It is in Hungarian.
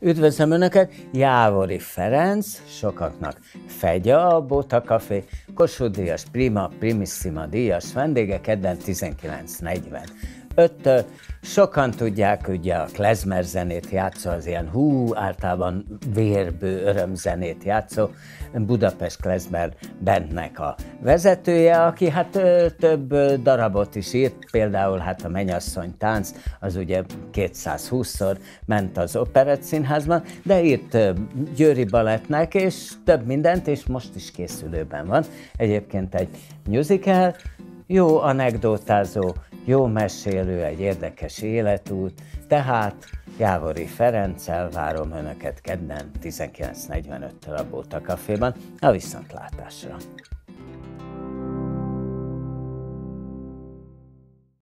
Üdvözlöm Önöket! Jávori Ferenc, sokaknak Fegya, a Bóta Café, Kossuth Díjas, Prima, Primissima díjas vendége, kedden 19:45-től. Sokan tudják, ugye a klezmer zenét játszó, az ilyen általában vérbő örömzenét játszó Budapest Klezmer Bandnek a vezetője, aki hát több darabot is írt, például hát a Mennyasszony tánc, az ugye 220-szor ment az Operett Színházban, de írt Győri Balettnek, és több mindent, és most is készülőben van. Egyébként egy musical, jó anekdotázó, jó mesélő, egy érdekes életút, tehát Jávori Ferenccel várom Önöket kedden 19:45-től a Bóta Caféban, a viszontlátásra.